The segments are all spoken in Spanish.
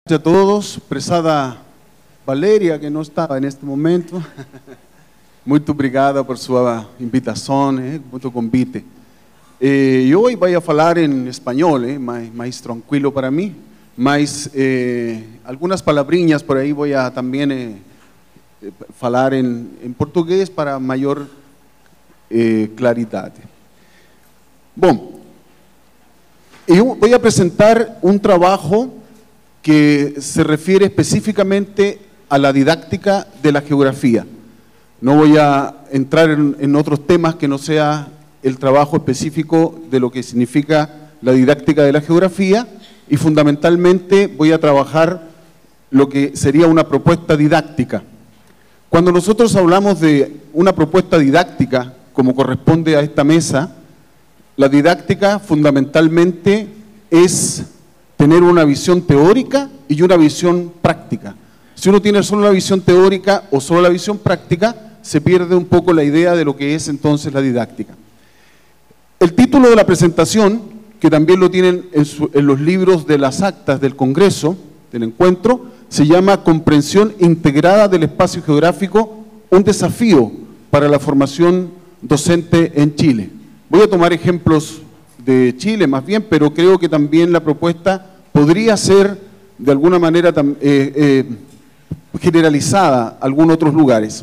A todos, prezada Valeria, que não estava neste momento, muito obrigada por sua invitação, muito convite. Eu hoje vou falar em espanhol, mais tranquilo para mim, mas algumas palavrinhas por aí vou também falar em português para maior claridade. Bom, eu vou apresentar um trabalho que se refiere específicamente a la didáctica de la geografía. No voy a entrar en otros temas que no sea el trabajo específico de lo que significa la didáctica de la geografía, y fundamentalmente voy a trabajar lo que sería una propuesta didáctica. Cuando nosotros hablamos de una propuesta didáctica, como corresponde a esta mesa, la didáctica fundamentalmente es tener una visión teórica y una visión práctica. Si uno tiene solo la visión teórica o solo la visión práctica, se pierde un poco la idea de lo que es entonces la didáctica. El título de la presentación, que también lo tienen en los libros de las actas del Congreso, del encuentro, se llama Comprensión Integrada del Espacio Geográfico, un desafío para la formación docente en Chile. Voy a tomar ejemplos de Chile más bien, pero creo que también la propuesta podría ser de alguna manera generalizada a algunos otros lugares.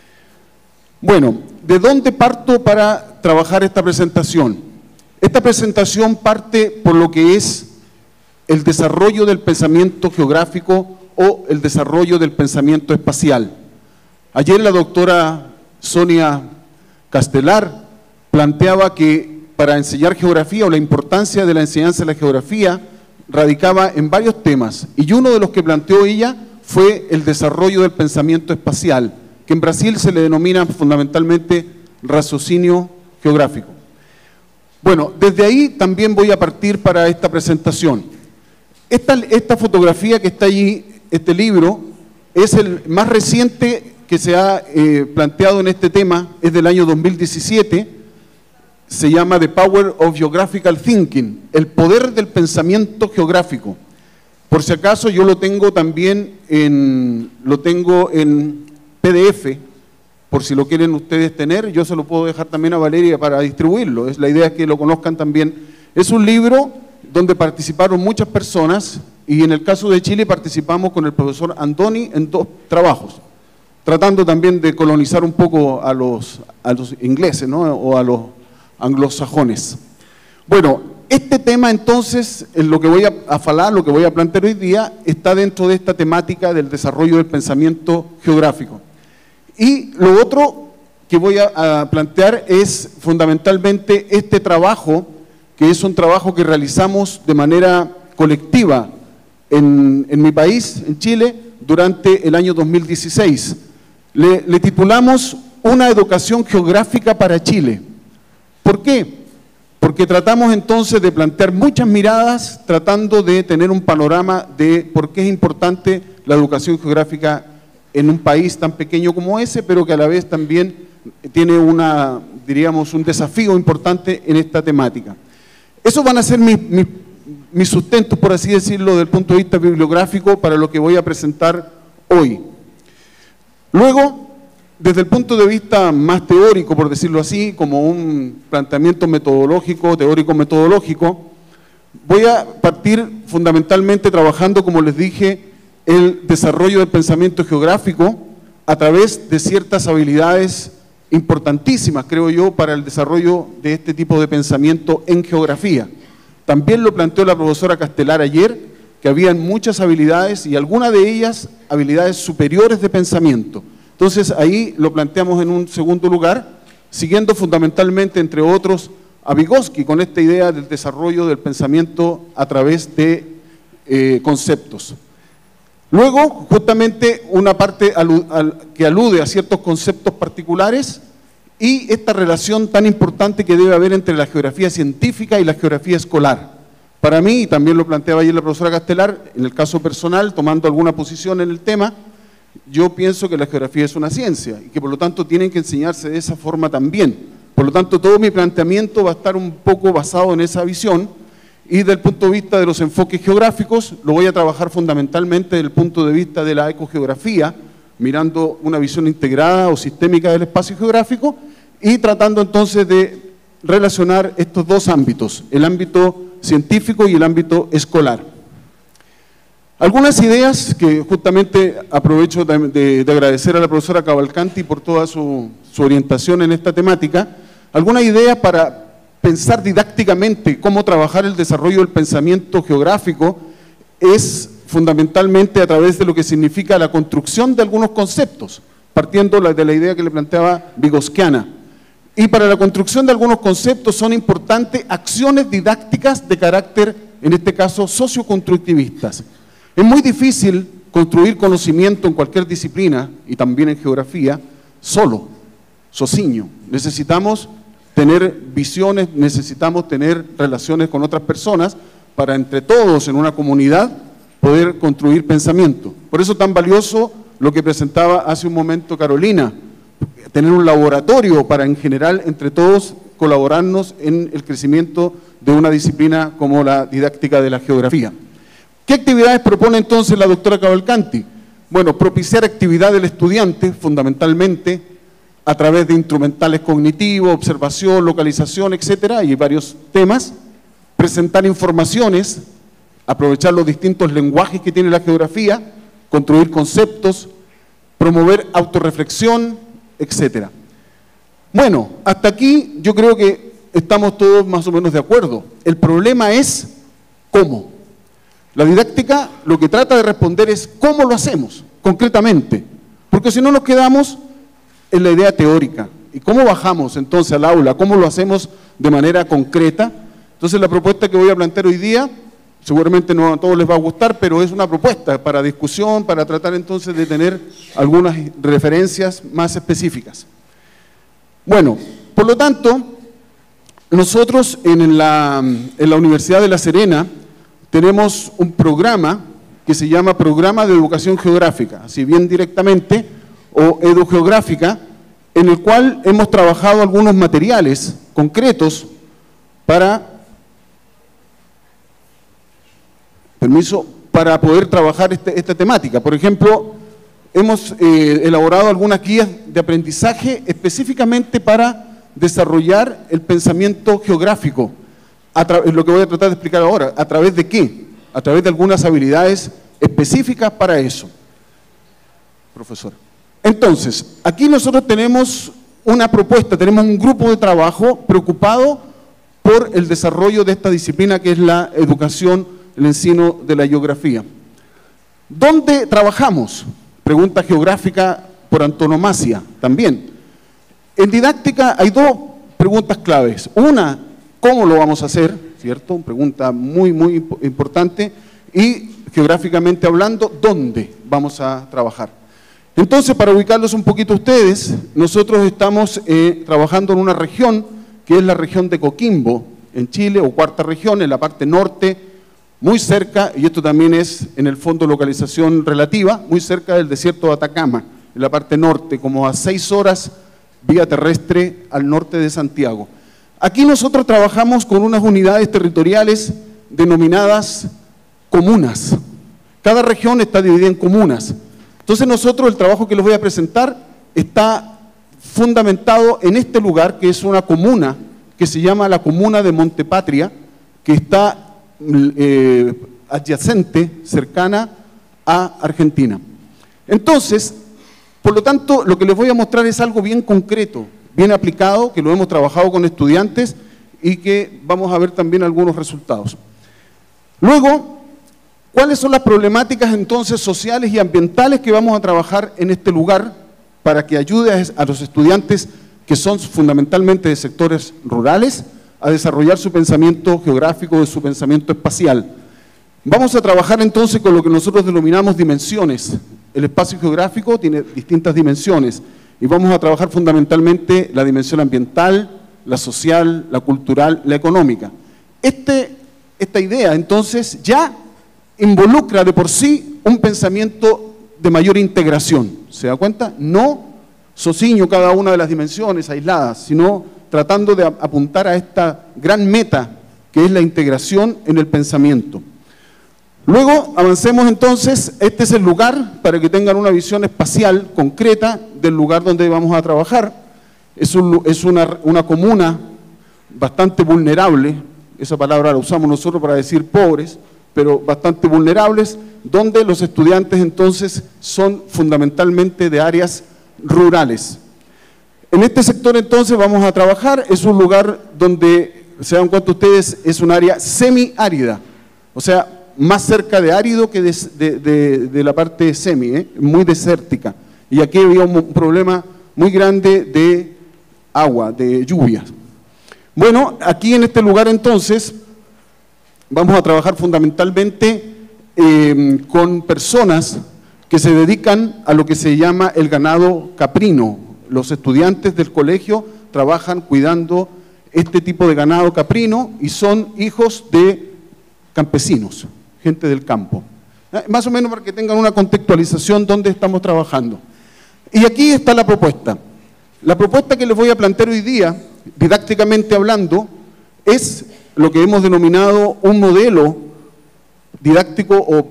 Bueno, ¿de dónde parto para trabajar esta presentación? Esta presentación parte por lo que es el desarrollo del pensamiento geográfico o el desarrollo del pensamiento espacial. Ayer la doctora Sonia Castelar planteaba que para enseñar geografía, o la importancia de la enseñanza de la geografía, radicaba en varios temas, y uno de los que planteó ella fue el desarrollo del pensamiento espacial, que en Brasil se le denomina fundamentalmente raciocinio geográfico. Bueno, desde ahí también voy a partir para esta presentación. Esta fotografía que está allí, este libro, es el más reciente que se ha planteado en este tema, es del año 2017, se llama The Power of Geographical Thinking, el poder del pensamiento geográfico. Por si acaso yo lo tengo también en PDF, por si lo quieren ustedes tener, yo se lo puedo dejar también a Valeria para distribuirlo. La idea es que lo conozcan también. Es un libro donde participaron muchas personas, y en el caso de Chile participamos con el profesor Antoni en 2 trabajos, tratando también de colonizar un poco a los ingleses, ¿no? O a los anglosajones. Bueno, este tema entonces, en lo que voy a hablar, lo que voy a plantear hoy día, está dentro de esta temática del desarrollo del pensamiento geográfico. Y lo otro que voy a plantear es fundamentalmente este trabajo, que es un trabajo que realizamos de manera colectiva en mi país, en Chile, durante el año 2016. Le titulamos Una educación geográfica para Chile. ¿Por qué? Porque tratamos entonces de plantear muchas miradas, tratando de tener un panorama de por qué es importante la educación geográfica en un país tan pequeño como ese, pero que a la vez también tiene diríamos, un desafío importante en esta temática. Esos van a ser mis sustentos, por así decirlo, desde el punto de vista bibliográfico para lo que voy a presentar hoy. Luego, desde el punto de vista más teórico, por decirlo así, como un planteamiento metodológico, teórico-metodológico, voy a partir fundamentalmente trabajando, como les dije, el desarrollo del pensamiento geográfico a través de ciertas habilidades importantísimas, creo yo, para el desarrollo de este tipo de pensamiento en geografía. También lo planteó la profesora Castelar ayer, que habían muchas habilidades, y algunas de ellas habilidades superiores de pensamiento. Entonces ahí lo planteamos en un segundo lugar, siguiendo fundamentalmente, entre otros, a Vygotsky con esta idea del desarrollo del pensamiento a través de conceptos. Luego, justamente, una parte que alude a ciertos conceptos particulares y esta relación tan importante que debe haber entre la geografía científica y la geografía escolar. Para mí, y también lo planteaba ayer la profesora Castelar, en el caso personal, tomando alguna posición en el tema, yo pienso que la geografía es una ciencia y que por lo tanto tienen que enseñarse de esa forma también. Por lo tanto, todo mi planteamiento va a estar un poco basado en esa visión, y desde el punto de vista de los enfoques geográficos lo voy a trabajar fundamentalmente desde el punto de vista de la ecogeografía, mirando una visión integrada o sistémica del espacio geográfico y tratando entonces de relacionar estos dos ámbitos, el ámbito científico y el ámbito escolar. Algunas ideas que justamente aprovecho de agradecer a la profesora Cavalcanti por toda su orientación en esta temática, algunas ideas para pensar didácticamente cómo trabajar el desarrollo del pensamiento geográfico es fundamentalmente a través de lo que significa la construcción de algunos conceptos, partiendo de la idea que le planteaba Vygotsky. Y para la construcción de algunos conceptos son importantes acciones didácticas de carácter, en este caso, socioconstructivistas. Es muy difícil construir conocimiento en cualquier disciplina, y también en geografía, solo, sociño. Necesitamos tener visiones, necesitamos tener relaciones con otras personas para entre todos en una comunidad poder construir pensamiento. Por eso tan valioso lo que presentaba hace un momento Carolina, tener un laboratorio para en general entre todos colaborarnos en el crecimiento de una disciplina como la didáctica de la geografía. ¿Qué actividades propone entonces la doctora Cavalcanti? Bueno, propiciar actividad del estudiante fundamentalmente a través de instrumentales cognitivos, observación, localización, etcétera, y varios temas, presentar informaciones, aprovechar los distintos lenguajes que tiene la geografía, construir conceptos, promover autorreflexión, etcétera. Bueno, hasta aquí yo creo que estamos todos más o menos de acuerdo. El problema es cómo. La didáctica lo que trata de responder es cómo lo hacemos, concretamente, porque si no nos quedamos en la idea teórica. ¿Y cómo bajamos entonces al aula? ¿Cómo lo hacemos de manera concreta? Entonces la propuesta que voy a plantear hoy día, seguramente no a todos les va a gustar, pero es una propuesta para discusión, para tratar entonces de tener algunas referencias más específicas. Bueno, por lo tanto, nosotros en la Universidad de La Serena tenemos un programa que se llama Programa de Educación Geográfica, así bien directamente, o Edugeográfica, en el cual hemos trabajado algunos materiales concretos para poder trabajar esta temática. Por ejemplo, hemos elaborado algunas guías de aprendizaje específicamente para desarrollar el pensamiento geográfico, lo que voy a tratar de explicar ahora. ¿A través de qué? A través de algunas habilidades específicas para eso. Profesor. Entonces, aquí nosotros tenemos una propuesta, tenemos un grupo de trabajo preocupado por el desarrollo de esta disciplina que es la educación, el ensino de la geografía. ¿Dónde trabajamos? Pregunta geográfica por antonomasia también. En didáctica hay dos preguntas claves. Una, ¿cómo lo vamos a hacer? ¿Cierto? Una pregunta muy, muy importante. Y geográficamente hablando, ¿dónde vamos a trabajar? Entonces, para ubicarlos un poquito ustedes, nosotros estamos trabajando en una región que es la región de Coquimbo, en Chile, o cuarta región, en la parte norte, muy cerca, y esto también es en el fondo localización relativa, muy cerca del desierto de Atacama, en la parte norte, como a 6 horas vía terrestre al norte de Santiago. Aquí nosotros trabajamos con unas unidades territoriales denominadas comunas. Cada región está dividida en comunas. Entonces nosotros el trabajo que les voy a presentar está fundamentado en este lugar, que es una comuna, que se llama la comuna de Montepatria, que está adyacente, cercana a Argentina. Entonces, por lo tanto, lo que les voy a mostrar es algo bien concreto, bien aplicado, que lo hemos trabajado con estudiantes y que vamos a ver también algunos resultados. Luego, ¿cuáles son las problemáticas entonces sociales y ambientales que vamos a trabajar en este lugar para que ayude a los estudiantes que son fundamentalmente de sectores rurales a desarrollar su pensamiento geográfico, su pensamiento espacial? Vamos a trabajar entonces con lo que nosotros denominamos dimensiones. El espacio geográfico tiene distintas dimensiones y vamos a trabajar fundamentalmente la dimensión ambiental, la social, la cultural, la económica. Esta idea entonces ya involucra de por sí un pensamiento de mayor integración, ¿se da cuenta? No sociño cada una de las dimensiones aisladas, sino tratando de apuntar a esta gran meta que es la integración en el pensamiento. Luego avancemos entonces, este es el lugar para que tengan una visión espacial concreta del lugar donde vamos a trabajar. Es una comuna bastante vulnerable, esa palabra la usamos nosotros para decir pobres, pero bastante vulnerables, donde los estudiantes entonces son fundamentalmente de áreas rurales. En este sector entonces vamos a trabajar, es un lugar donde, se dan cuenta ustedes, es un área semiárida, o sea, más cerca de árido que de la parte semi, muy desértica. Y aquí había un problema muy grande de agua, de lluvia. Bueno, aquí en este lugar entonces vamos a trabajar fundamentalmente con personas que se dedican a lo que se llama el ganado caprino. Los estudiantes del colegio trabajan cuidando este tipo de ganado caprino y son hijos de campesinos, gente del campo. Más o menos para que tengan una contextualización donde estamos trabajando. Y aquí está la propuesta. La propuesta que les voy a plantear hoy día, didácticamente hablando, es lo que hemos denominado un modelo didáctico o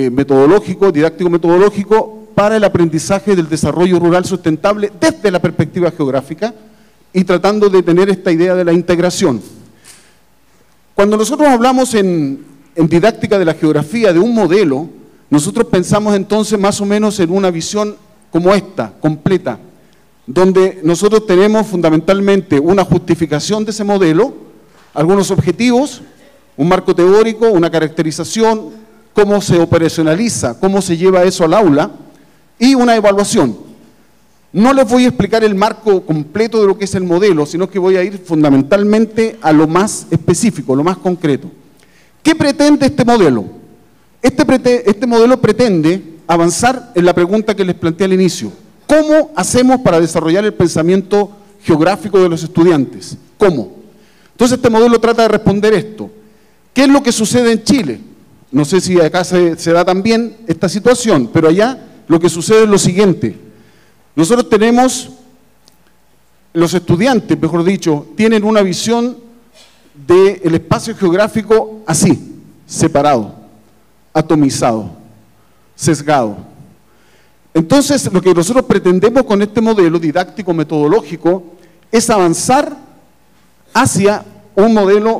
didáctico-metodológico para el aprendizaje del desarrollo rural sustentable desde la perspectiva geográfica y tratando de tener esta idea de la integración. Cuando nosotros hablamos en didáctica de la geografía de un modelo, nosotros pensamos entonces más o menos en una visión como esta, completa, donde nosotros tenemos fundamentalmente una justificación de ese modelo, algunos objetivos, un marco teórico, una caracterización, cómo se operacionaliza, cómo se lleva eso al aula y una evaluación. No les voy a explicar el marco completo de lo que es el modelo, sino que voy a ir fundamentalmente a lo más específico, lo más concreto. ¿Qué pretende este modelo? Este modelo pretende avanzar en la pregunta que les planteé al inicio. ¿Cómo hacemos para desarrollar el pensamiento geográfico de los estudiantes? ¿Cómo? Entonces este modelo trata de responder esto. ¿Qué es lo que sucede en Chile? No sé si acá se da también esta situación, pero allá lo que sucede es lo siguiente. Nosotros tenemos, los estudiantes, mejor dicho, tienen una visión del espacio geográfico así, separado, atomizado, sesgado. Entonces, lo que nosotros pretendemos con este modelo didáctico-metodológico es avanzar hacia un modelo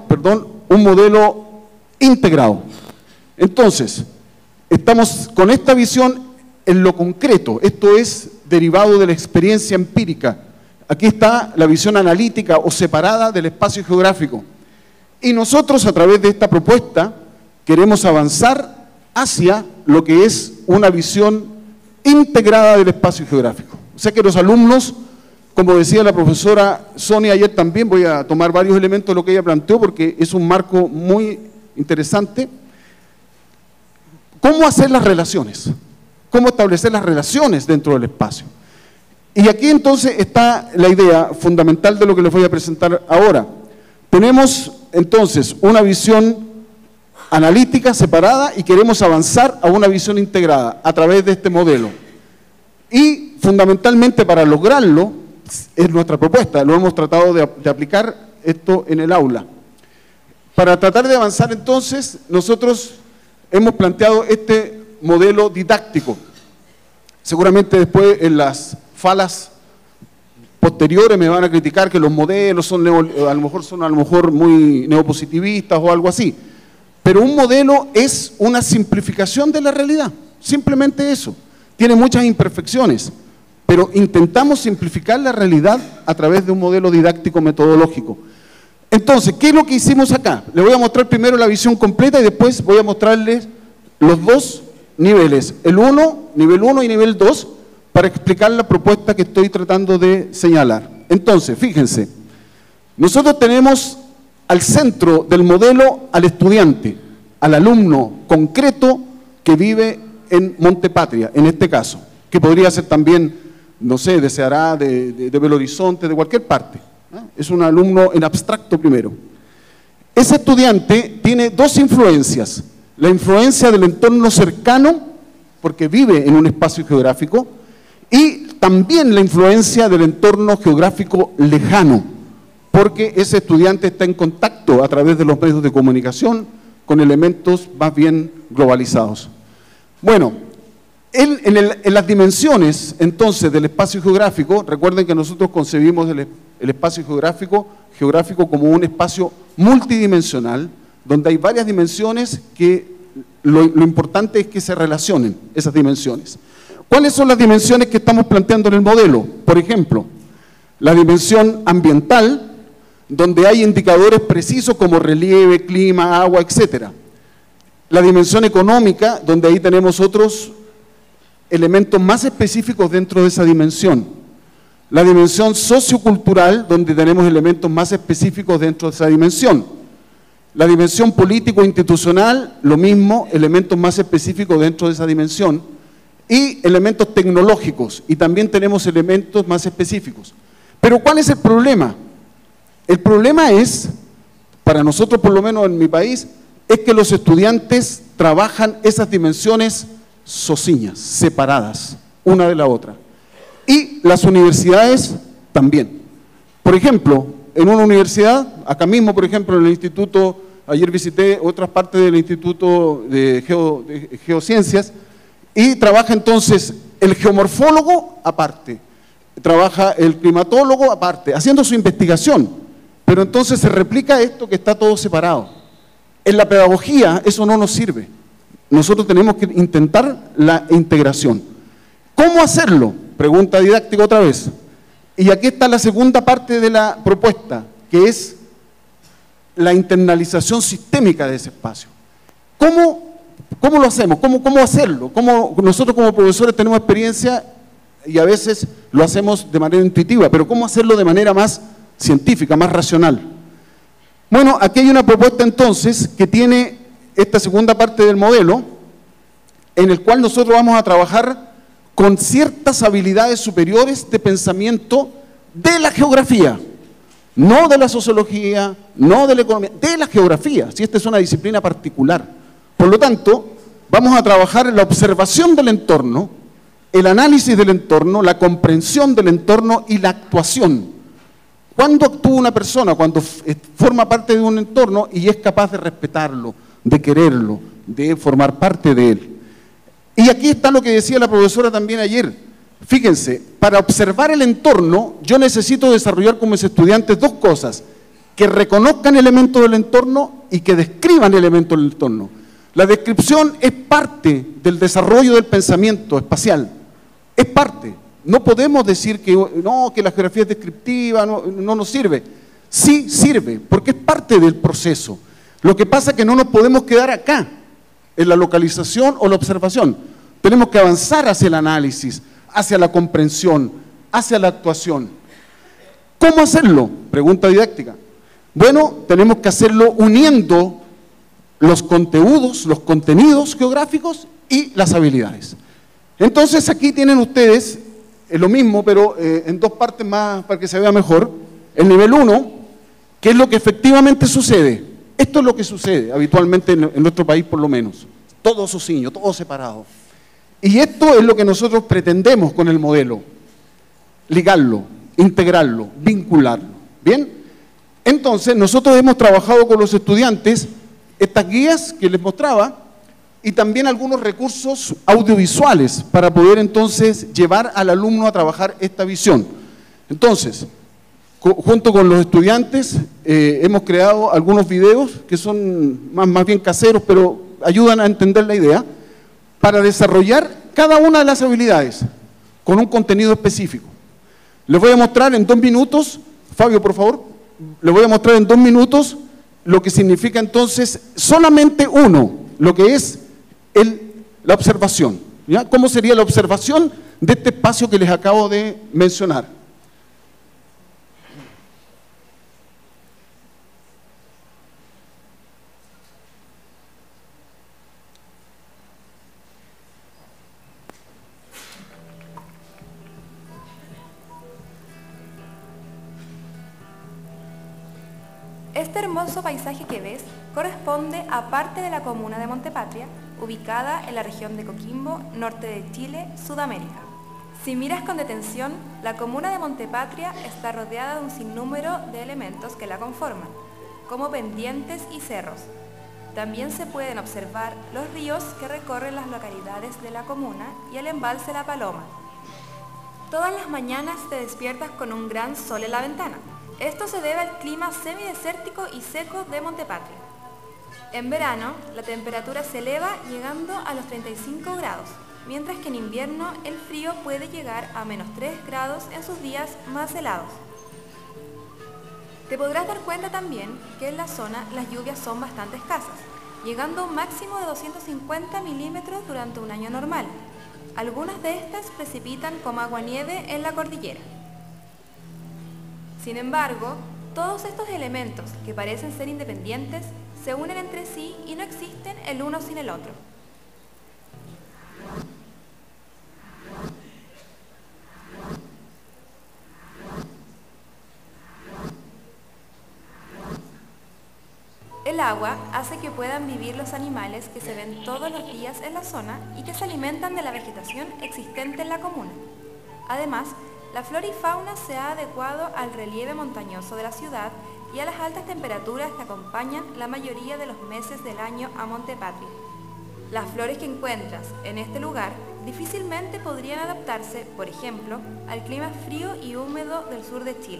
integrado. Entonces, estamos con esta visión en lo concreto, esto es derivado de la experiencia empírica. Aquí está la visión analítica o separada del espacio geográfico. Y nosotros a través de esta propuesta queremos avanzar hacia lo que es una visión integrada del espacio geográfico. O sea que los alumnos, como decía la profesora Sonia ayer también, voy a tomar varios elementos de lo que ella planteó porque es un marco muy interesante. ¿Cómo hacer las relaciones? ¿Cómo establecer las relaciones dentro del espacio? Y aquí entonces está la idea fundamental de lo que les voy a presentar ahora. Tenemos entonces una visión analítica separada y queremos avanzar a una visión integrada a través de este modelo. Y fundamentalmente para lograrlo, es nuestra propuesta, lo hemos tratado de aplicar esto en el aula. Para tratar de avanzar entonces, nosotros hemos planteado este modelo didáctico. Seguramente después en las falas posteriores me van a criticar que los modelos son a lo mejor muy neopositivistas o algo así. Pero un modelo es una simplificación de la realidad, simplemente eso. Tiene muchas imperfecciones, pero intentamos simplificar la realidad a través de un modelo didáctico metodológico. Entonces, ¿qué es lo que hicimos acá? Les voy a mostrar primero la visión completa y después voy a mostrarles los dos niveles, nivel 1 y nivel 2, para explicar la propuesta que estoy tratando de señalar. Entonces, fíjense, nosotros tenemos al centro del modelo al estudiante, al alumno concreto que vive en Montepatria, en este caso, que podría ser también, no sé, de Ceará, de Belo Horizonte, de cualquier parte. Es un alumno en abstracto primero. Ese estudiante tiene dos influencias, la influencia del entorno cercano, porque vive en un espacio geográfico, y también la influencia del entorno geográfico lejano, porque ese estudiante está en contacto a través de los medios de comunicación con elementos más bien globalizados. Bueno, en las dimensiones entonces del espacio geográfico, recuerden que nosotros concebimos el espacio geográfico como un espacio multidimensional, donde hay varias dimensiones que lo importante es que se relacionen esas dimensiones. ¿Cuáles son las dimensiones que estamos planteando en el modelo? Por ejemplo, la dimensión ambiental, donde hay indicadores precisos como relieve, clima, agua, etc. La dimensión económica, donde ahí tenemos otros elementos más específicos dentro de esa dimensión. La dimensión sociocultural, donde tenemos elementos más específicos dentro de esa dimensión. La dimensión político-institucional, lo mismo, elementos más específicos dentro de esa dimensión. Y elementos tecnológicos, y también tenemos elementos más específicos. Pero ¿cuál es el problema? El problema es, para nosotros por lo menos en mi país, es que los estudiantes trabajan esas dimensiones sociñas, separadas, una de la otra. Y las universidades también. Por ejemplo, en una universidad, acá mismo, por ejemplo, en el instituto, ayer visité otras partes del Instituto de Geociencias, y trabaja entonces el geomorfólogo aparte, trabaja el climatólogo aparte, haciendo su investigación, pero entonces se replica esto que está todo separado. En la pedagogía eso no nos sirve, nosotros tenemos que intentar la integración. ¿Cómo hacerlo? Pregunta didáctica otra vez. Y aquí está la segunda parte de la propuesta, que es la internalización sistémica de ese espacio. ¿Cómo lo hacemos? ¿Cómo hacerlo? Nosotros como profesores tenemos experiencia y a veces lo hacemos de manera intuitiva, pero ¿cómo hacerlo de manera más científica, más racional? Bueno, aquí hay una propuesta entonces que tiene esta segunda parte del modelo, en el cual nosotros vamos a trabajar con ciertas habilidades superiores de pensamiento de la geografía, no de la sociología, no de la economía, de la geografía, si esta es una disciplina particular. Por lo tanto, vamos a trabajar en la observación del entorno, el análisis del entorno, la comprensión del entorno y la actuación. ¿Cuándo actúa una persona? Cuando forma parte de un entorno y es capaz de respetarlo, de quererlo, de formar parte de él. Y aquí está lo que decía la profesora también ayer. Fíjense, para observar el entorno, yo necesito desarrollar como mis estudiantes dos cosas: que reconozcan elementos del entorno y que describan elementos del entorno. La descripción es parte del desarrollo del pensamiento espacial, es parte. No podemos decir que no, que la geografía es descriptiva, no nos sirve. Sí sirve, porque es parte del proceso. Lo que pasa es que no nos podemos quedar acá, en la localización o la observación. Tenemos que avanzar hacia el análisis, hacia la comprensión, hacia la actuación. ¿Cómo hacerlo? Pregunta didáctica. Bueno, tenemos que hacerlo uniendo los contenidos geográficos y las habilidades. Entonces aquí tienen ustedes lo mismo, pero en dos partes más para que se vea mejor. El nivel 1, que es lo que efectivamente sucede. Esto es lo que sucede habitualmente en nuestro país por lo menos. Todo sociño, todo separado. Y esto es lo que nosotros pretendemos con el modelo. Ligarlo, integrarlo, vincularlo. ¿Bien? Entonces nosotros hemos trabajado con los estudiantes estas guías que les mostraba y también algunos recursos audiovisuales para poder entonces llevar al alumno a trabajar esta visión. Entonces, junto con los estudiantes hemos creado algunos videos que son más bien caseros, pero ayudan a entender la idea, para desarrollar cada una de las habilidades con un contenido específico. Les voy a mostrar en 2 minutos, Fabio, por favor, les voy a mostrar en 2 minutos lo que significa entonces solamente lo que es la observación. ¿Ya? ¿Cómo sería la observación de este espacio que les acabo de mencionar? Este hermoso paisaje que ves corresponde a parte de la comuna de Montepatria, ubicada en la región de Coquimbo, norte de Chile, Sudamérica. Si miras con detención, la comuna de Montepatria está rodeada de un sinnúmero de elementos que la conforman, como pendientes y cerros. También se pueden observar los ríos que recorren las localidades de la comuna y el embalse La Paloma. Todas las mañanas te despiertas con un gran sol en la ventana. Esto se debe al clima semidesértico y seco de Montepatria. En verano, la temperatura se eleva llegando a los 35 grados, mientras que en invierno el frío puede llegar a menos 3 grados en sus días más helados. Te podrás dar cuenta también que en la zona las lluvias son bastante escasas, llegando a un máximo de 250 milímetros durante un año normal. Algunas de estas precipitan como aguanieve en la cordillera. Sin embargo, todos estos elementos que parecen ser independientes se unen entre sí y no existen el uno sin el otro. El agua hace que puedan vivir los animales que se ven todos los días en la zona y que se alimentan de la vegetación existente en la comuna. Además, la flora y fauna se ha adecuado al relieve montañoso de la ciudad y a las altas temperaturas que acompañan la mayoría de los meses del año a Montepatria. Las flores que encuentras en este lugar difícilmente podrían adaptarse, por ejemplo, al clima frío y húmedo del sur de Chile.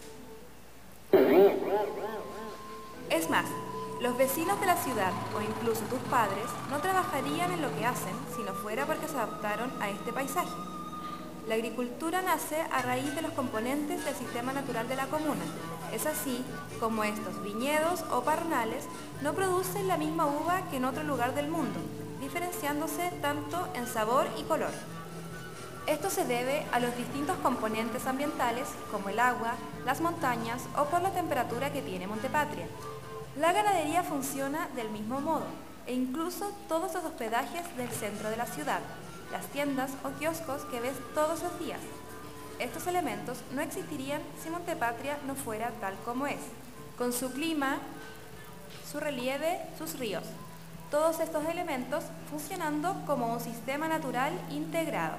Es más, los vecinos de la ciudad o incluso tus padres no trabajarían en lo que hacen si no fuera porque se adaptaron a este paisaje. La agricultura nace a raíz de los componentes del sistema natural de la comuna. Es así como estos viñedos o parnales no producen la misma uva que en otro lugar del mundo, diferenciándose tanto en sabor y color. Esto se debe a los distintos componentes ambientales como el agua, las montañas o por la temperatura que tiene Montepatria. La ganadería funciona del mismo modo e incluso todos los hospedajes del centro de la ciudad, las tiendas o kioscos que ves todos los días. Estos elementos no existirían si Montepatria no fuera tal como es, con su clima, su relieve, sus ríos. Todos estos elementos funcionando como un sistema natural integrado.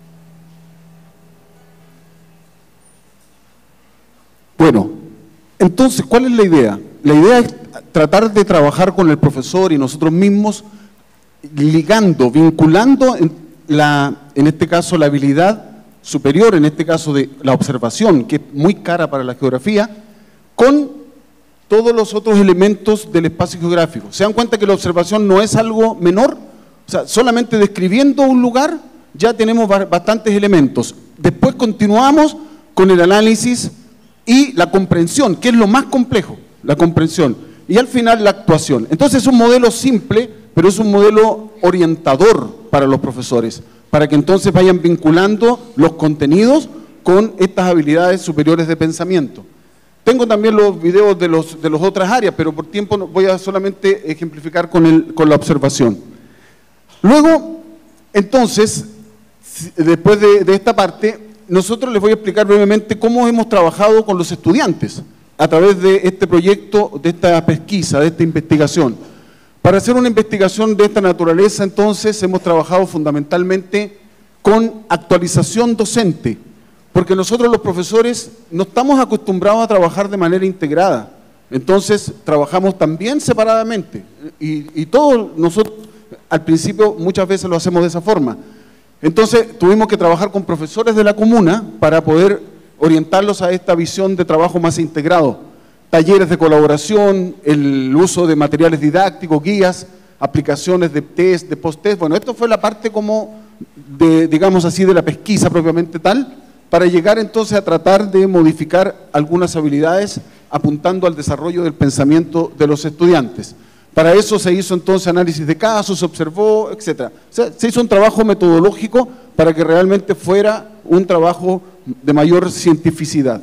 Bueno, entonces, ¿cuál es la idea? La idea es tratar de trabajar con el profesor y nosotros mismos, ligando, vinculando en este caso la habilidad superior, en este caso de la observación, que es muy cara para la geografía, con todos los otros elementos del espacio geográfico. ¿Se dan cuenta que la observación no es algo menor? O sea, solamente describiendo un lugar ya tenemos bastantes elementos. Después continuamos con el análisis y la comprensión, que es lo más complejo, la comprensión. Y al final la actuación. Entonces es un modelo simple, pero es un modelo orientador para los profesores, para que entonces vayan vinculando los contenidos con estas habilidades superiores de pensamiento. Tengo también los videos de las otras áreas, pero por tiempo voy a solamente ejemplificar con la observación. Luego, entonces, después de esta parte, nosotros les voy a explicar brevemente cómo hemos trabajado con los estudiantes a través de este proyecto, de esta pesquisa, de esta investigación. Para hacer una investigación de esta naturaleza, entonces, hemos trabajado fundamentalmente con actualización docente, porque nosotros los profesores no estamos acostumbrados a trabajar de manera integrada. Entonces, trabajamos también separadamente y todos nosotros, al principio, muchas veces lo hacemos de esa forma. Entonces, tuvimos que trabajar con profesores de la comuna para poder orientarlos a esta visión de trabajo más integrado. Talleres de colaboración, el uso de materiales didácticos, guías, aplicaciones de test, de post-test. Bueno, esto fue la parte como de, digamos así, de la pesquisa propiamente tal, para llegar entonces a tratar de modificar algunas habilidades apuntando al desarrollo del pensamiento de los estudiantes. Para eso se hizo entonces análisis de casos, se observó, etc. O sea, se hizo un trabajo metodológico para que realmente fuera un trabajo de mayor cientificidad.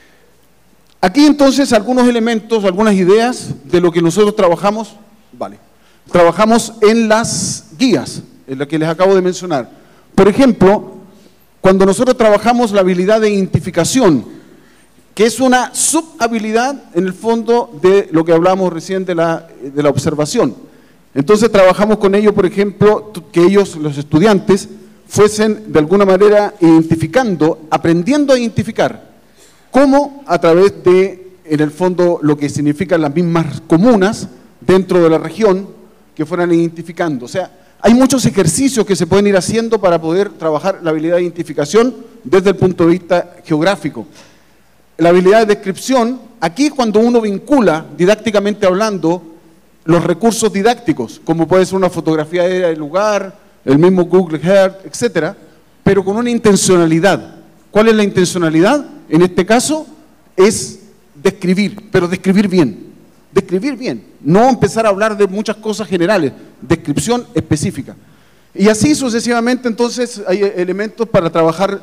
Aquí entonces algunos elementos, algunas ideas de lo que nosotros trabajamos, trabajamos en las guías, en las que les acabo de mencionar. Por ejemplo, cuando nosotros trabajamos la habilidad de identificación, que es una subhabilidad en el fondo de lo que hablamos recién de la observación. Entonces trabajamos con ellos, por ejemplo, que ellos, los estudiantes, fuesen de alguna manera identificando, aprendiendo a identificar, cómo a través de, en el fondo, lo que significan las mismas comunas dentro de la región, que fueran identificando. O sea, hay muchos ejercicios que se pueden ir haciendo para poder trabajar la habilidad de identificación desde el punto de vista geográfico. La habilidad de descripción, aquí es cuando uno vincula, didácticamente hablando, los recursos didácticos, como puede ser una fotografía aérea del lugar, el mismo Google Earth, etcétera, pero con una intencionalidad. ¿Cuál es la intencionalidad? En este caso, es describir, pero describir bien. Describir bien, no empezar a hablar de muchas cosas generales, descripción específica. Y así sucesivamente, entonces, hay elementos para trabajar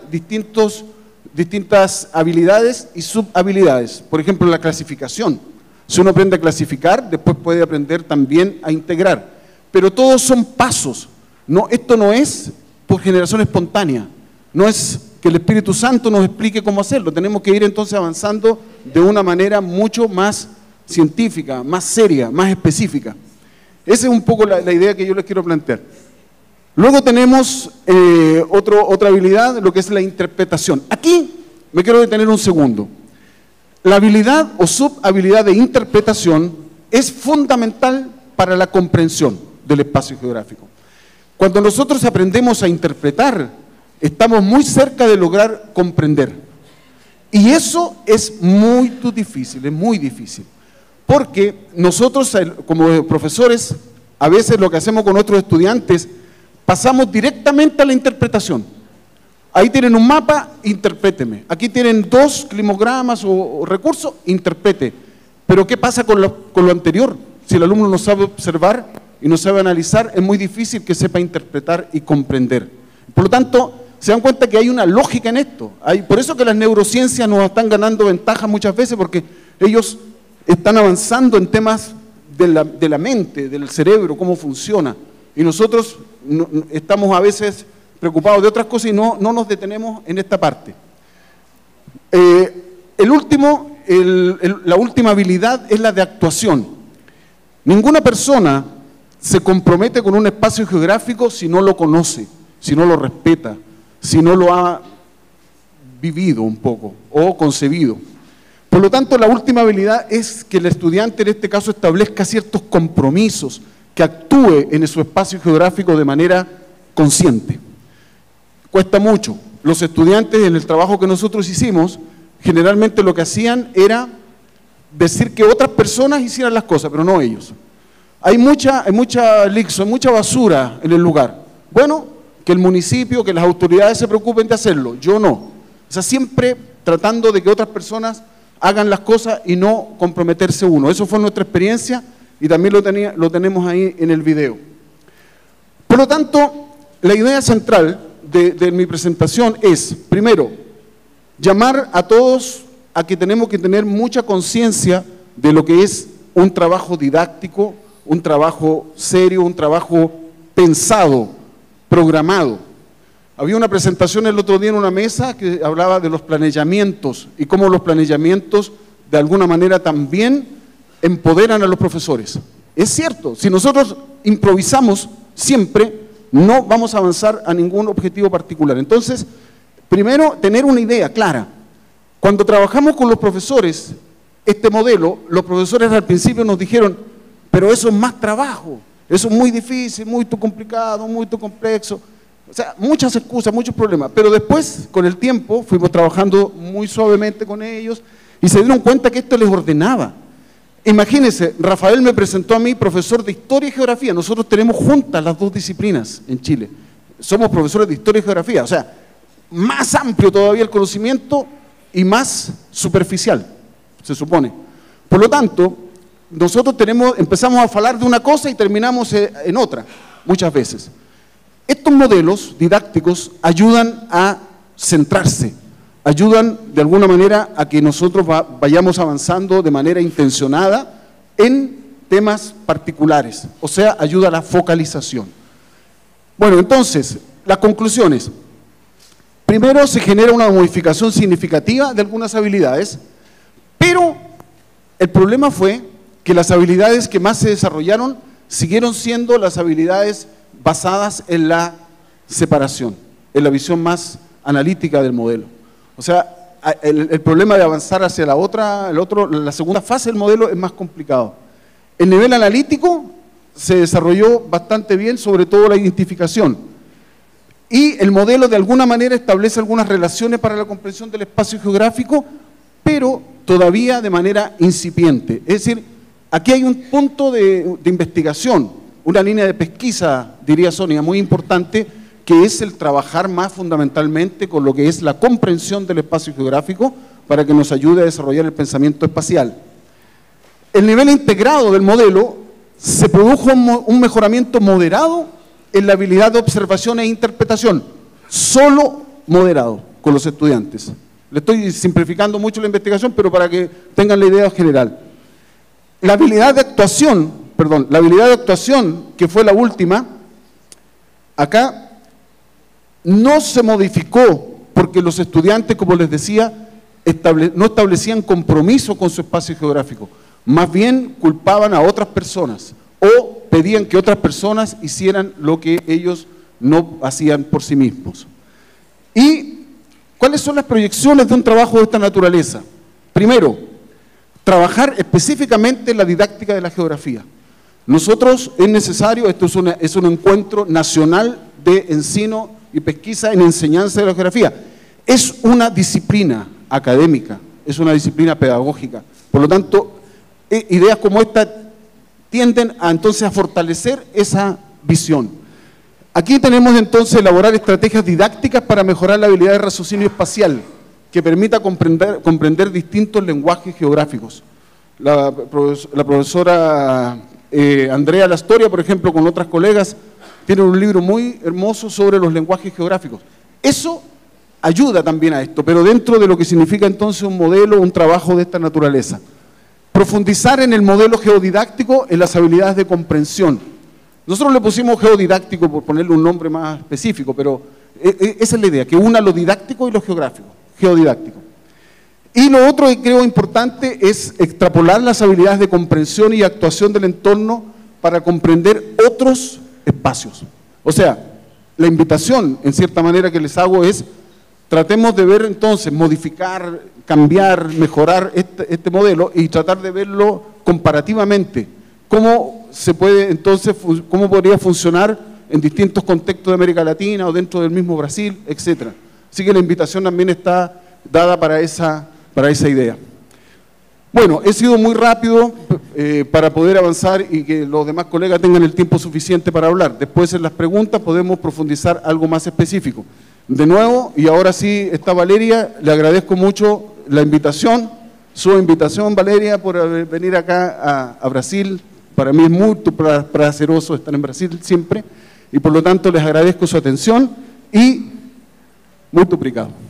distintas habilidades y subhabilidades. Por ejemplo, la clasificación. Si uno aprende a clasificar, después puede aprender también a integrar. Pero todos son pasos. No, esto no es por generación espontánea. No es que el Espíritu Santo nos explique cómo hacerlo. Tenemos que ir entonces avanzando de una manera mucho más científica, más seria, más específica. Esa es un poco la idea que yo les quiero plantear. Luego tenemos otra habilidad, lo que es la interpretación. Aquí me quiero detener un segundo. La habilidad o subhabilidad de interpretación es fundamental para la comprensión del espacio geográfico. Cuando nosotros aprendemos a interpretar, estamos muy cerca de lograr comprender. Y eso es muy difícil, es muy difícil. Porque nosotros, como profesores, a veces lo que hacemos con nuestros estudiantes, pasamos directamente a la interpretación. Ahí tienen un mapa, interpréteme. Aquí tienen 2 climogramas o recursos, interprete. Pero ¿qué pasa con lo anterior? Si el alumno no sabe observar y no sabe analizar, es muy difícil que sepa interpretar y comprender. Por lo tanto, se dan cuenta que hay una lógica en esto. Por eso que las neurociencias nos están ganando ventaja muchas veces, porque ellos están avanzando en temas de la mente, del cerebro, cómo funciona. Y nosotros estamos a veces preocupados de otras cosas y no nos detenemos en esta parte. La última habilidad es la de actuación. Ninguna persona se compromete con un espacio geográfico si no lo conoce, si no lo respeta, si no lo ha vivido un poco o concebido. Por lo tanto, la última habilidad es que el estudiante en este caso establezca ciertos compromisos, que actúe en su espacio geográfico de manera consciente. Cuesta mucho. Los estudiantes en el trabajo que nosotros hicimos, generalmente lo que hacían era decir que otras personas hicieran las cosas, pero no ellos. Hay mucha lixo, hay mucha basura en el lugar. Bueno, que el municipio, que las autoridades se preocupen de hacerlo, yo no. O sea, siempre tratando de que otras personas hagan las cosas y no comprometerse uno. Eso fue nuestra experiencia y también lo tenemos ahí en el video. Por lo tanto, la idea central de mi presentación es, primero, llamar a todos a que tenemos que tener mucha conciencia de lo que es un trabajo didáctico, un trabajo serio, un trabajo pensado, programado. Había una presentación el otro día en una mesa que hablaba de los planeamientos y cómo los planeamientos de alguna manera también empoderan a los profesores. Es cierto, si nosotros improvisamos siempre, no vamos a avanzar a ningún objetivo particular. Entonces, primero, tener una idea clara. Cuando trabajamos con los profesores, este modelo, los profesores al principio nos dijeron, pero eso es más trabajo, eso es muy difícil, muy complicado, muy complejo. O sea, muchas excusas, muchos problemas, pero después, con el tiempo, fuimos trabajando muy suavemente con ellos y se dieron cuenta que esto les ordenaba. Imagínense, Rafael me presentó a mí profesor de Historia y Geografía. Nosotros tenemos juntas las 2 disciplinas en Chile. Somos profesores de Historia y Geografía, o sea, más amplio todavía el conocimiento y más superficial, se supone. Por lo tanto, nosotros empezamos a hablar de una cosa y terminamos en otra, muchas veces. Estos modelos didácticos ayudan a centrarse, ayudan de alguna manera a que nosotros vayamos avanzando de manera intencionada en temas particulares, o sea, ayuda a la focalización. Bueno, entonces, las conclusiones. Primero, se genera una modificación significativa de algunas habilidades, pero el problema fue que las habilidades que más se desarrollaron siguieron siendo las habilidades basadas en la separación. en la visión más analítica del modelo. O sea, el problema de avanzar hacia la segunda fase del modelo es más complicado. El nivel analítico se desarrolló bastante bien, sobre todo la identificación. Y el modelo de alguna manera establece algunas relaciones para la comprensión del espacio geográfico, pero todavía de manera incipiente. Es decir, aquí hay un punto de investigación, una línea de pesquisa, diría Sonia, muy importante, que es el trabajar más fundamentalmente con lo que es la comprensión del espacio geográfico para que nos ayude a desarrollar el pensamiento espacial. El nivel integrado del modelo se produjo un mejoramiento moderado en la habilidad de observación e interpretación, solo moderado con los estudiantes. Le estoy simplificando mucho la investigación, pero para que tengan la idea general. La habilidad de actuación, que fue la última, acá no se modificó porque los estudiantes, como les decía, no establecían compromiso con su espacio geográfico, más bien culpaban a otras personas o pedían que otras personas hicieran lo que ellos no hacían por sí mismos. ¿Y cuáles son las proyecciones de un trabajo de esta naturaleza? Primero, trabajar específicamente en la didáctica de la geografía. Nosotros es necesario, esto es un encuentro nacional de ensino y pesquisa en enseñanza de la geografía. Es una disciplina académica, es una disciplina pedagógica. Por lo tanto, ideas como esta tienden entonces a fortalecer esa visión. Aquí tenemos entonces elaborar estrategias didácticas para mejorar la habilidad de raciocinio espacial, que permita comprender distintos lenguajes geográficos. La profesora Andrea Lastoria, por ejemplo, con otras colegas, tiene un libro muy hermoso sobre los lenguajes geográficos. Eso ayuda también a esto, pero dentro de lo que significa entonces un modelo, un trabajo de esta naturaleza. Profundizar en el modelo geodidáctico en las habilidades de comprensión. Nosotros le pusimos geodidáctico por ponerle un nombre más específico, pero esa es la idea, que una lo didáctico y lo geográfico, geodidáctico. Y lo otro que creo importante es extrapolar las habilidades de comprensión y actuación del entorno para comprender otros espacios. O sea, la invitación, en cierta manera, que les hago es, tratemos de ver entonces, modificar, cambiar, mejorar este modelo y tratar de verlo comparativamente. ¿Cómo se puede entonces, cómo podría funcionar en distintos contextos de América Latina o dentro del mismo Brasil, etcétera? Así que la invitación también está dada para esa idea. Bueno, he sido muy rápido para poder avanzar y que los demás colegas tengan el tiempo suficiente para hablar. Después en las preguntas podemos profundizar algo más específico. De nuevo, y ahora sí está Valeria, le agradezco mucho la invitación, su invitación, Valeria, por venir acá a Brasil. Para mí es muy placeroso estar en Brasil siempre, y por lo tanto les agradezco su atención y muy obrigado.